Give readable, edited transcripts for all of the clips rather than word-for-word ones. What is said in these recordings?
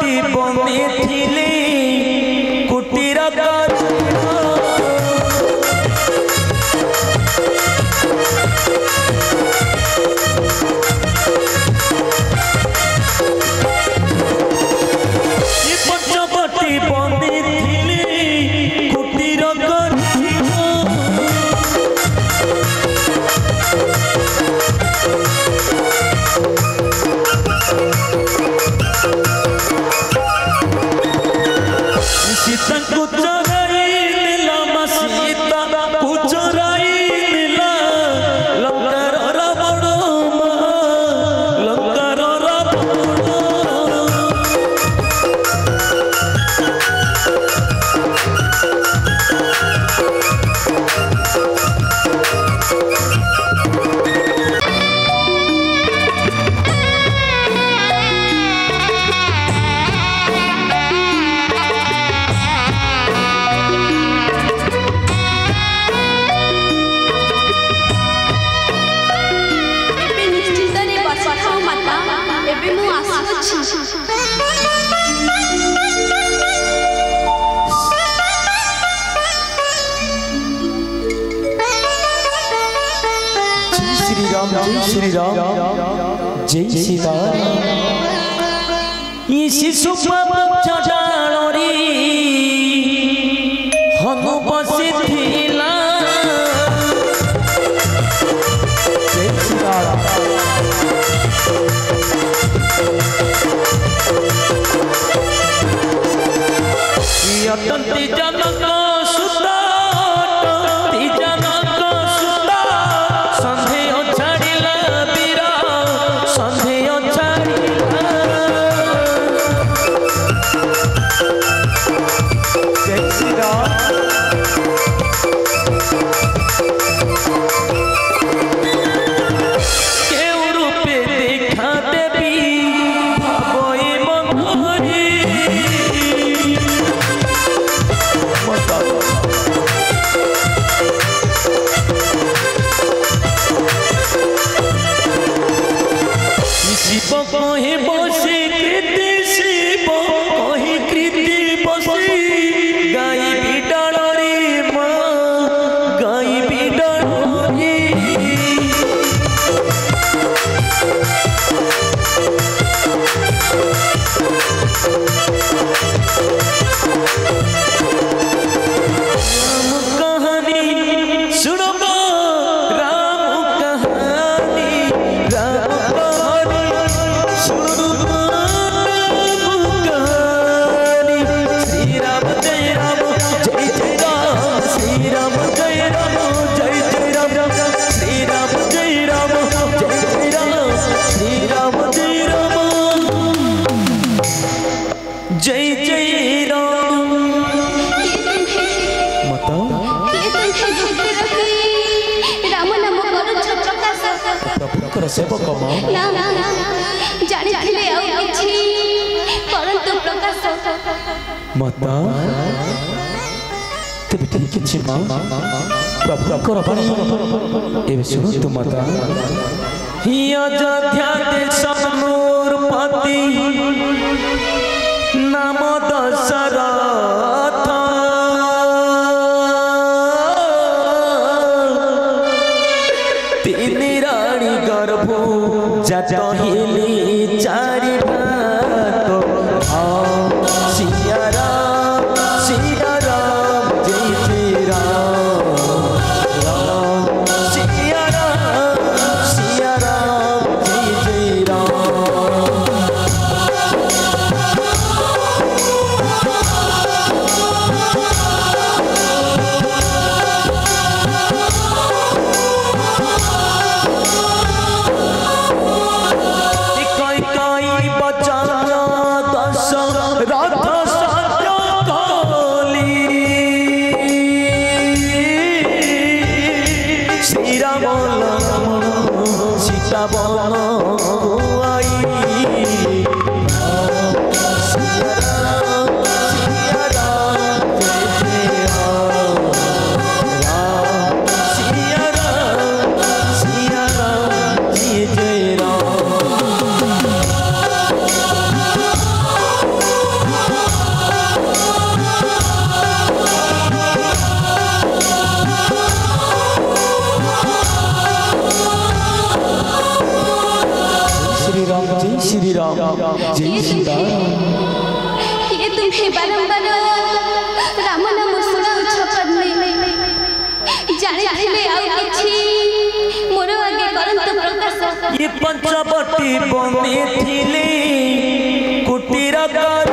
पछपति बनेथिले कुटीर पछपति बनेथिले कुटीर सीता को चुराई नीला सीता को चुराई नीला लंकार रावण लंकार श्री राम जय सीता ये शिशु डालोरी हम बसी थिला जय सीता अतंती जनक सुता जनक सुता संधे छाड़िला बीरा संधे छाड़िला जय श्री राम केउ रूपे देखा देवी भावई मंगोरी शिव कहीं बसी कृति शिव कहीं कृति बसी गाई बिडाड़ी माँ गाई बिडाड़ी कहानी सुनो जय जय राम माता राम नाम करो प्रकाश प्रभुकर सेवक ना जानि थिले आ किछि परंतु प्रकाश माता तेरे ठीक किछि मां प्रभुकर बाणी एबे सुनो तु माता ही अयोध्या देश नूरपति नाम दशरथ तीन रानी गर्भ जात हिली चारि भात सिया राम जय जय राम राम सिया राम जय जय राम जय सीताराम। ये तुम्हें बारंबार राम नाम सुनाउछ पद्मे जानिथिले आउ किछि मोर आगे करंत प्रकाश। ये पंचवटी बने थिले कुटीर कर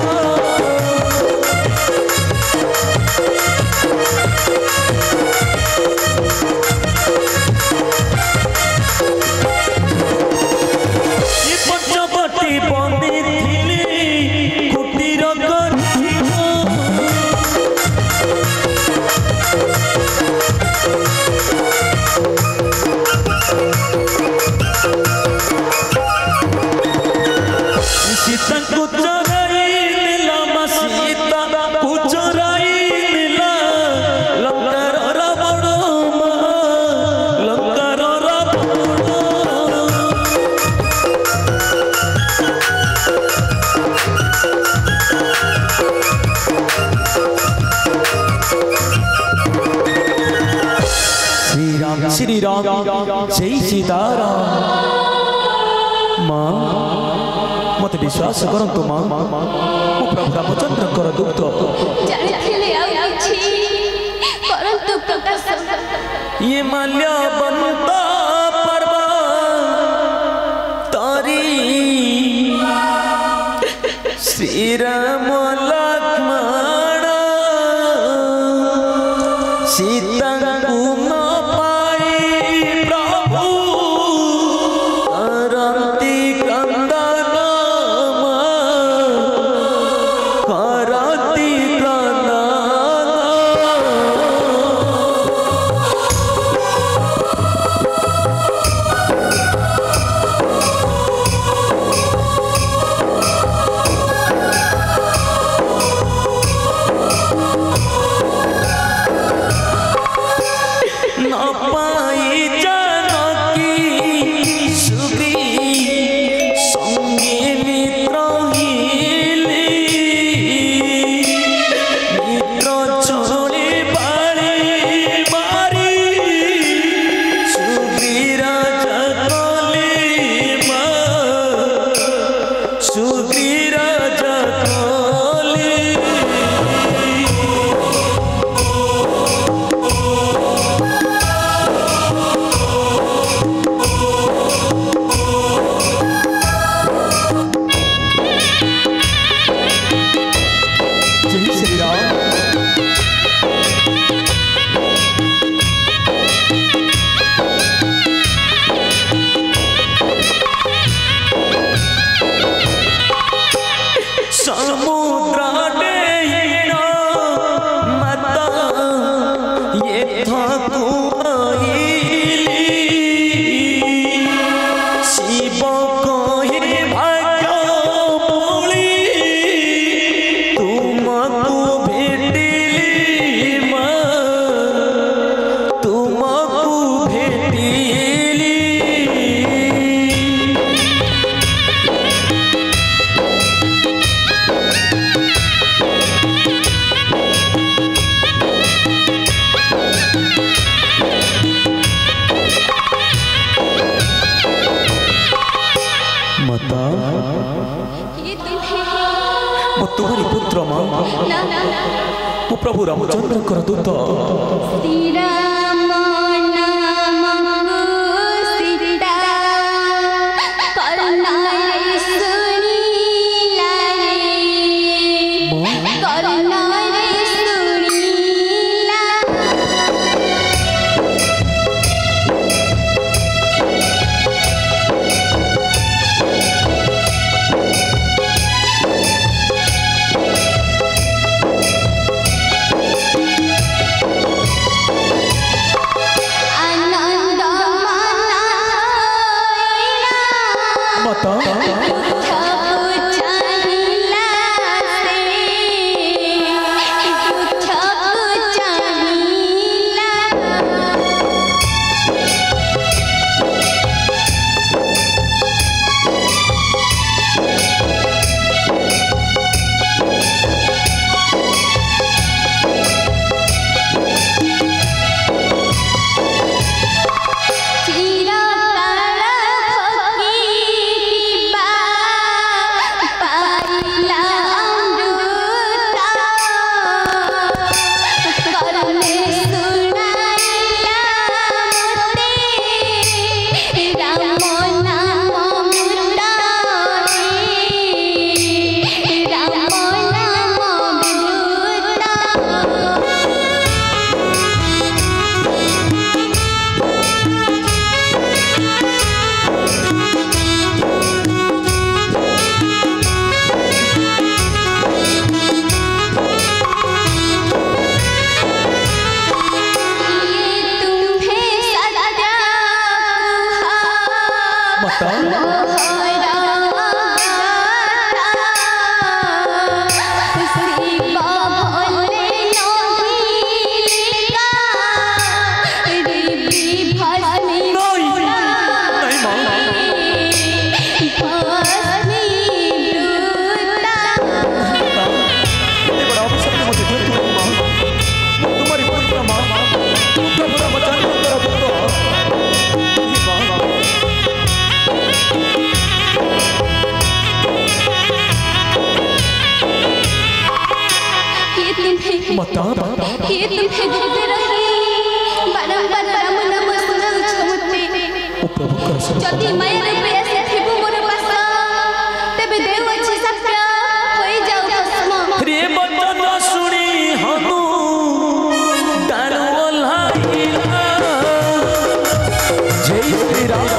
श्री राम जय सीताराम। माँ मत विश्वास करंतु माँ मो प्रभु रामचंद्र दुग्ध जानिथिले आउ किछि करंत प्रकाश। ये माल्यवंत पर्व तारी श्री राम लक्ष्मण सीता तुम्हारी पुत्र मां वो प्रभु रामचंद्र दूत श्री राम नाम सीता करनारे सुनीला करनारे सुनीला। माता ये तुम्हें देखते रही बारंबार राम नाम सुनाउछ मते ओ प्रभु कर सब जदि माया रूपे आसे थिबु मोर पास तबे देव अछि सत्य होई जाऊ भस्म रे बचन सुनी हनु दारुला जय श्री राम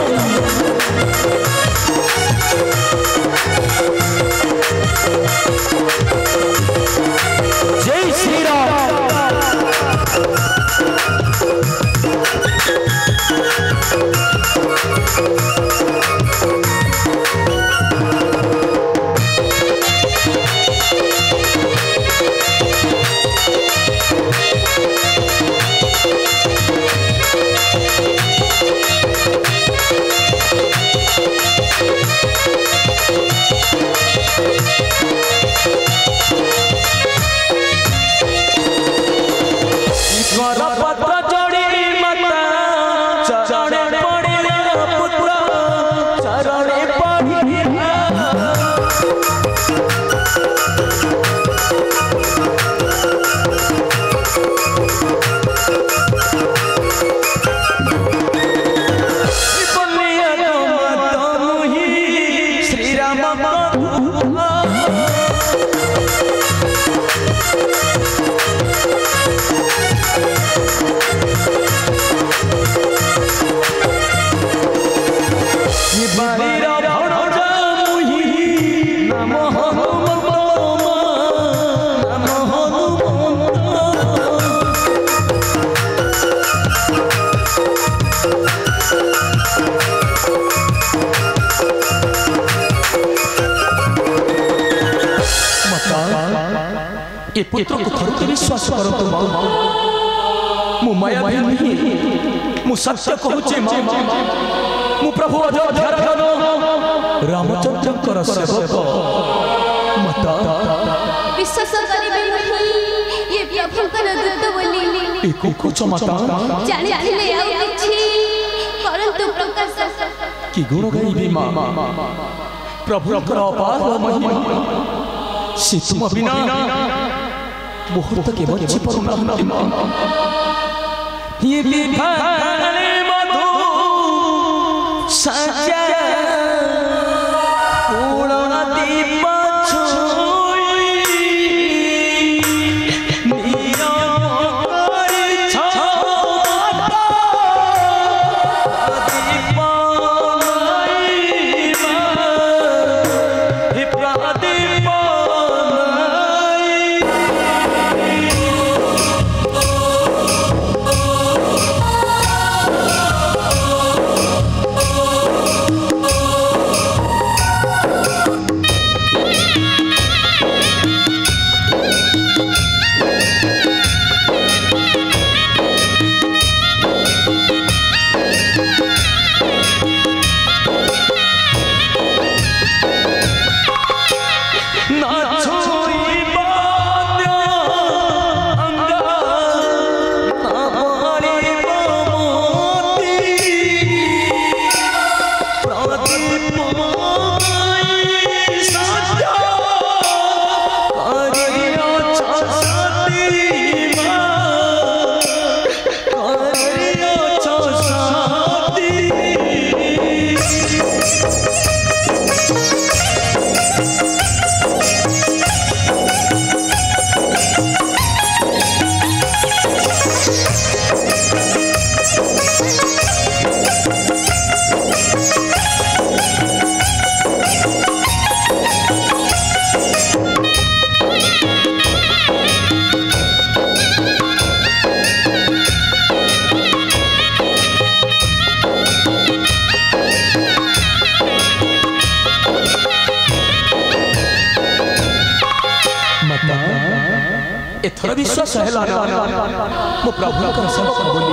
जय श्री राम ये पुत्र को थोड़ी विश्वास करो तो मु माया नहीं मु सत्य कहूचे मु प्रभु अयोध्या रामचंद्र कर सेवक माता विश्वास करिबे नहीं ये प्रभु कर दूत बोली ए कुछ माता जाने ले आउ किछि परंतु प्रकाश की गुण गाइबे मां प्रभु कर अपार महिमा से तुम बिना मुहूर्त के बच्चे पर ये विधान मधु सजा पूर्ण दीप छुई नियम कर छाता दीप हे प्रदीप एथर विश्वास हैला मो प्रभु कर सेवक बोली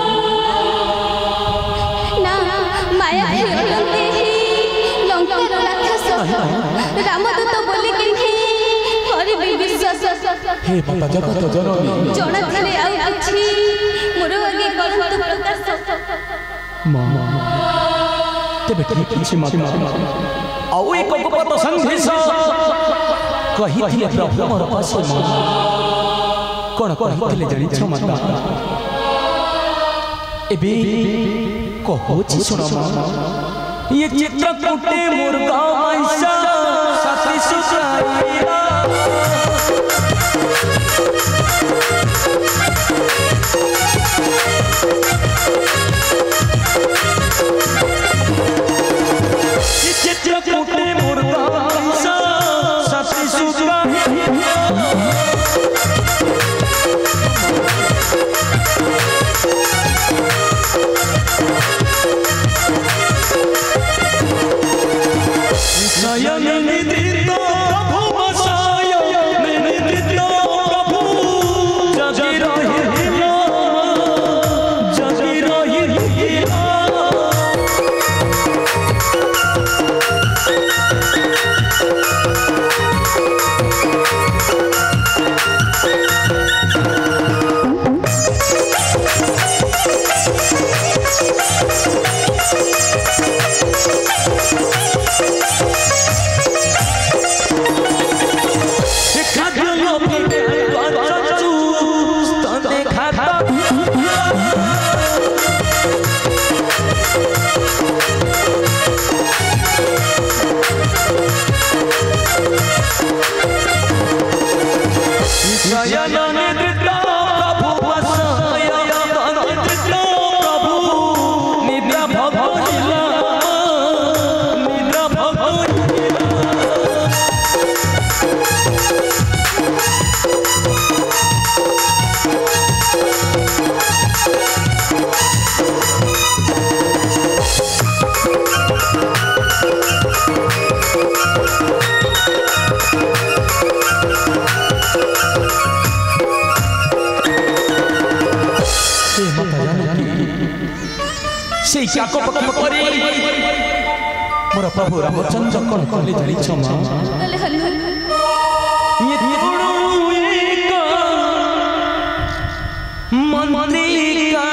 ना माया हिरते लंका राक्षस रामदूत बोली कि करिबे विश्वास हे माता जगत जननी जणा ଥିଲେ ଆଉ କିଛି ମୋର ଆगे କରନ୍ତୁ ପ୍ରକାଶ मां तेबे ठीक अछि माता आउ एक गुप्त संदेश कही थिले प्रभु मोर पास कौन कहते जानिछ माता एबे कहूची सुन ये चित्रकूटे मुर्गा मैसा साथी सुसाइरा ये चित्रकूटे मुर्गा मैसा साथी सुसाइरा को पक्की परी मोर प्रभु रामचंद्र कौन कहले जानिछ मां ये गुरु एक मंत्री का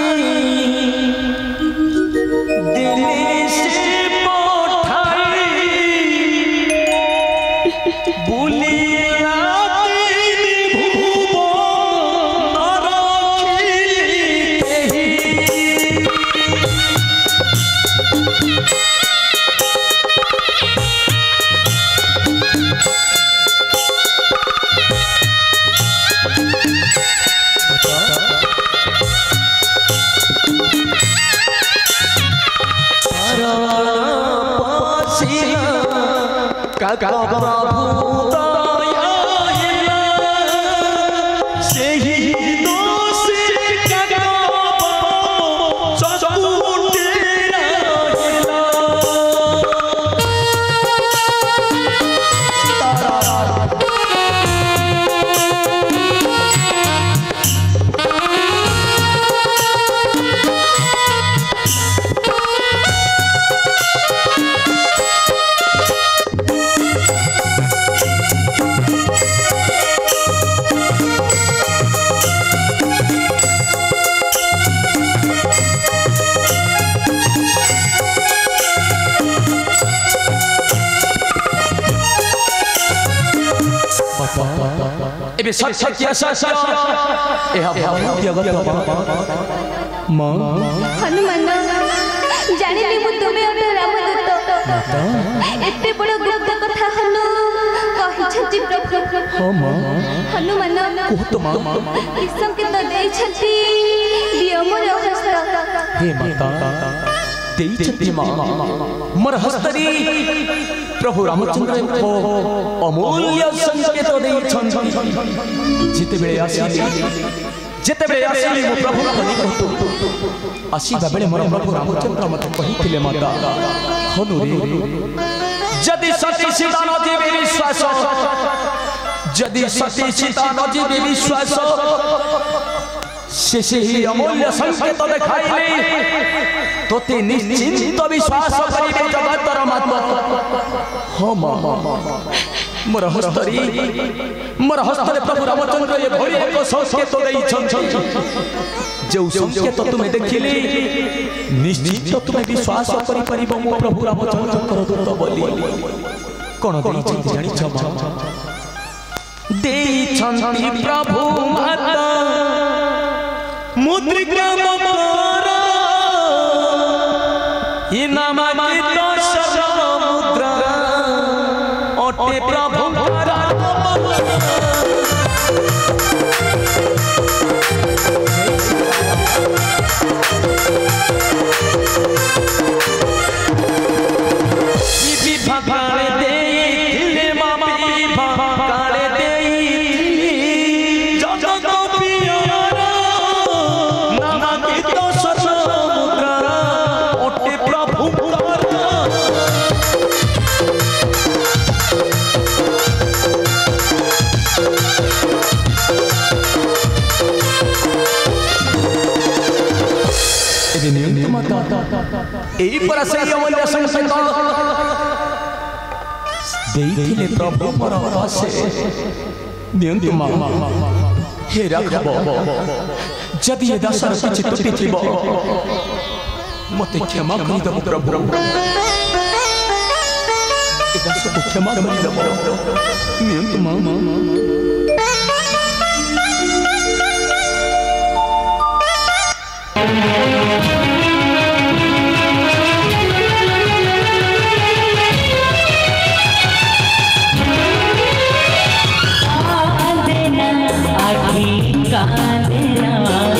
दिल से पठाई बुलिया प्रभु दया से ही दोषी एबे सत्य क्या सत्य एहा भाव जगत मां हनुमान जानिली मु तुमे अटे रामदूत एते बड़ गुप्त कथा हनु कहि प्रभु हो मां हनुमान को तो मां संकेत देई छथि दियो मोर हस्त हे माता देई छथि मां मोर हस्तरी प्रभु रामचंद्र को अमूल्य संकेत देई छथि जिते बेले आसी मो प्रभु कहि आसीबा बेले मोर प्रभु रामचंद्र मते कहिथिले माता हनुरे जदि सती सीता न जीवे विश्वास जदि सती सीता न जीवे विश्वास से ही अमूल्य संकेत देखाइले तोते निश्चिंत विश्वास करिबे जगतर माता हो मां मोर हस्तरे प्रभु रामचंद्र ये भरी एक संकेत देई छन जो संकेत तुमे देखिले निश्चित तुमे विश्वास करि परिबो मो प्रभु रामचंद्र कर दूत बोली कोन देई छन जानि छ ଦେଇଛନ୍ତି ପ୍ରଭୁ ମାତା ମୁଦ୍ରିକା ମକର ଇନାମାକିତ ସମୁଦ୍ର ଅଟେ ପ୍ରଭୁଙ୍କର କାଳେ ଦେଇଥିଲେ ମାମା କାଳେ ଦେଇଥିଲି ଜଗତ ପିୟର ନାମାକିତ ସମୁଦ୍ର ଅଟେ ପ୍ରଭୁଙ୍କର ଏହି ପରା ସେହି ଅମୂଲ୍ୟ ସଂସଦ ଦେଇଥିଲେ ପ୍ରଭୁ ମୋର ଆଶେ ନିଅନ୍ତୁ ମା ହେ ରାଘବ ଯଦି ଏ ଦାସର କିଛି ତ୍ରୁଟି ଥିବ ମୋତେ କ୍ଷମା କରିଦେବ ପ୍ରଭୁ ଏ ଦାସକୁ କ୍ଷମା କରିଦେବ ନିଅନ୍ତୁ ମା कांदना